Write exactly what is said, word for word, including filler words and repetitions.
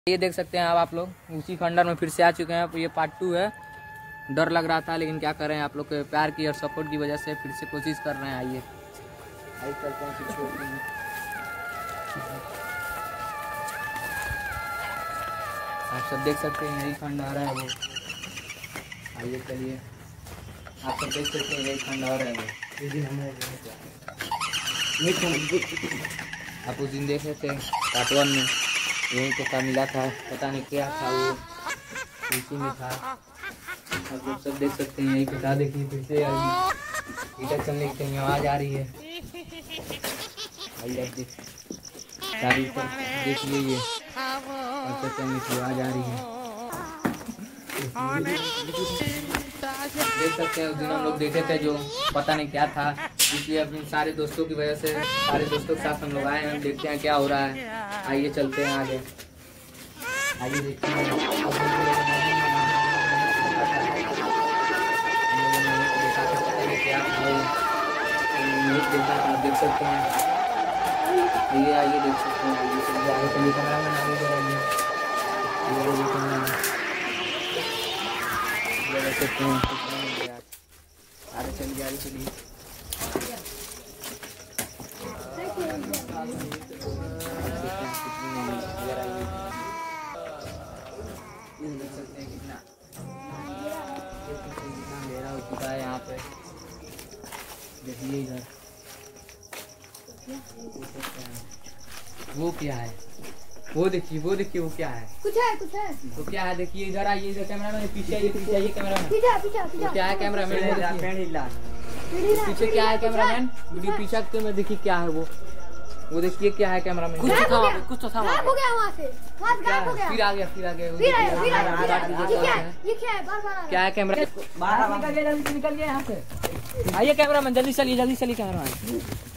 ये देख सकते हैं अब आप लोग उसी खंडर में फिर से आ चुके हैं। ये पार्ट टू है। डर लग रहा था लेकिन क्या कर रहे हैं, आप लोग के प्यार की और सपोर्ट की वजह से फिर से कोशिश कर रहे हैं। आइए आइए चलते हैं फिर छोड़ते हैं। आप सब देख सकते हैं यही खंड आ रहा है वो। आइए चलिए, आप सब देख सकते हैं यही खंड आ रहा है वो। आप उस दिन देख रहे थे पार्ट वन में यहीं पे का मिला था, पता नहीं क्या था वो, इसी में था। आप लोग सब देख सकते हैं यही पे था। देखिए फिर से ईटा चलने की कहीं आवाज आ रही है। आइए आप देख देखिए ये अच्छा चलने की आवाज आ रही है। देख सकते हैं उस दिन हम लोग देखे थे जो पता नहीं क्या था, इसलिए अपने सारे दोस्तों की वजह से सारे दोस्तों के साथ हम लोग आए हैं। देखते हैं क्या हो रहा है। आइए चलते हैं आगे। आइए देखते हैं क्या था, देख सकते हैं। ये आइए देख सकते हैं। आइए चलिए आगे चलिए, कैमरा मैन आगे बढ़ाइए। देख सकते हैं आगे चलिए आगे चलिए। देख सकते हैं कितना कितना अंधेरा हो चुका है यहाँ पे। देखिए इधर वो क्या है, वो देखिए वो देखिए वो क्या है, कुछ है कुछ है वो क्या है। देखिए इधर आइए, इधर कैमरा मैन पीछे आइए, पीछे आइए कैमरा मैन। पीछे पीछे पीछे क्या है कैमरा मैन, पीछे क्या है कैमरा मैन, वीडियो पीछे के में देखिए क्या है वो वो देखिए क्या है कैमरा मैन। कुछ तो था वहाँ पे, कुछ तो था वहाँ हो गया वहाँ से, वहाँ गायब हो गया। फिर आ गया फिर आ गया फिर आया फिर आया। ये क्या है, ये क्या है, बार बार क्या है कैमरा। बाहर निकल गया, जल्दी निकल गया यहाँ से। आइए कैमरा मैन जल्दी चलिए, जल्दी चलिए कैमरा मैन।